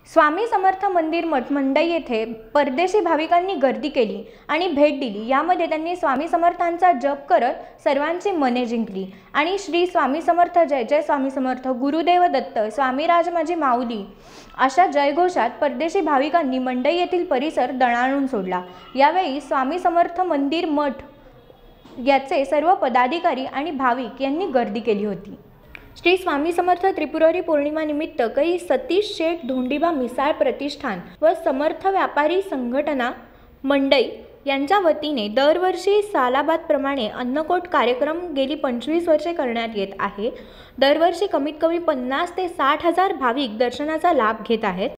स्वामी समर्थ मंदिर मठ मंडई येथे परदेशी भाविकांनी गर्दी केली आणि भेट दिली। यामध्ये त्यांनी स्वामी समर्थांचा जप करत सर्वांची मने जिंकली आणि श्री स्वामी समर्थ, जय जय स्वामी समर्थ, गुरुदेव दत्त, स्वामीराज माझी माऊली अशा जयघोषात परदेशी भाविकांनी मंडई येथील परिसर दणाणून सोडला। यावेळी स्वामी समर्थ मंदिर मठ याचे सर्व पदाधिकारी आणि भाविक यांनी गर्दी केली होती। श्री स्वामी समर्थ त्रिपुरारी पौर्णिमा निमित्त कै सतीश शेठ धोंडीबा मिसाळ प्रतिष्ठान व समर्थ व्यापारी संघटना मंडई यांच्या वतीने दरवर्षी सालाबादप्रमाणे अन्नकोट कार्यक्रम गेली 25 वर्षे करण्यात येत आहे। दरवर्षी कमीत कमी 50 ते 60 हजार भाविक दर्शनाचा लाभ घेत आहेत।